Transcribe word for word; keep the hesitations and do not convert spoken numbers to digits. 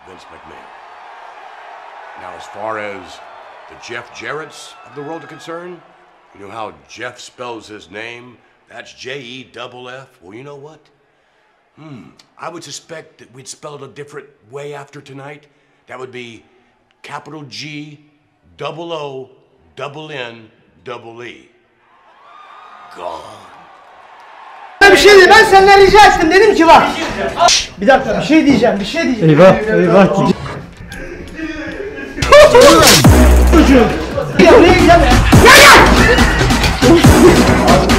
Vince McMahon. Now, as far as the Jeff Jarrett's of the world are concerned, you know how Jeff spells his name? That's J E double F. Well, you know what? Hmm, I would suspect that we'd spell it a different way after tonight. That would be capital G, double O, double N, double E. Gone. Bir şey değil, ben senden rica ettim, dedim ki bak. Bir dakika, bir şey diyeceğim, bir şey diyeceğim. Eyvah, eyvah. Çocuğum. Ya buraya gel. Gel gel.